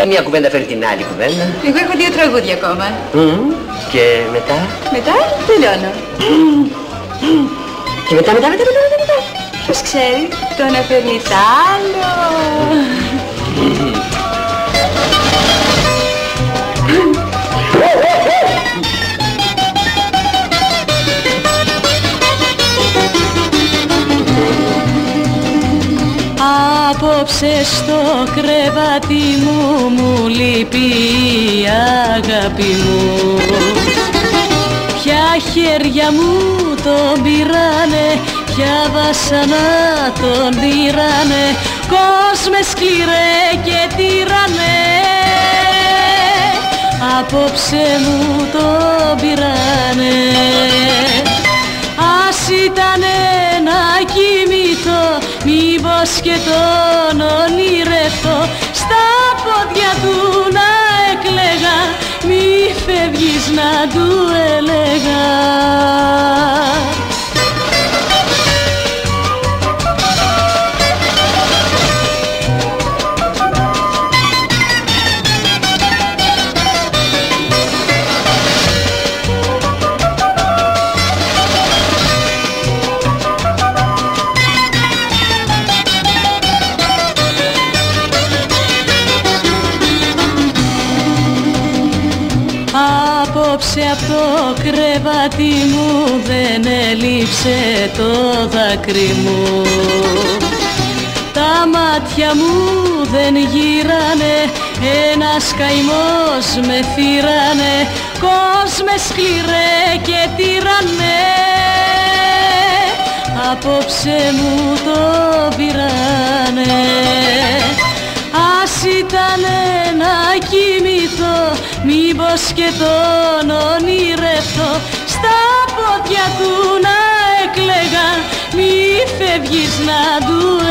Μια κουβέντα φέρει την άλλη κουβέντα. Εγώ έχω 2 τραγούδια ακόμα. Και μετά? Μετά τελειώνω. Και μετά. Ποιος ξέρει, το ένα φέρνει τ' άλλο. Απόψε στο κρεβάτι μου λείπει η αγάπη μου. Ποια χέρια μου τον πήρανε, ποια βασανά τον πήρανε, κόσμε σκληρέ και τύρανε. Απόψε μου τον πήρανε. Ας ήτανε να κοιμηθώ, μήπως και τον ονειρευτώ, στα πόδια του να έκλαιγα, μη φεύγεις να του έλεγα. Απόψε απ' το κρεβάτι μου δεν έλειψε το δάκρυ μου. Τα μάτια μου δεν γύρανε, ένας καημός με φύρανε, κόσμε σκληρέ και τύρανε. Απόψε μου το πήρανε. Ας ήτανε να κοιμηθώ, μήπως και τον ονειρευτώ, στα πόδια του να έκλαιγα, μη φεύγεις να του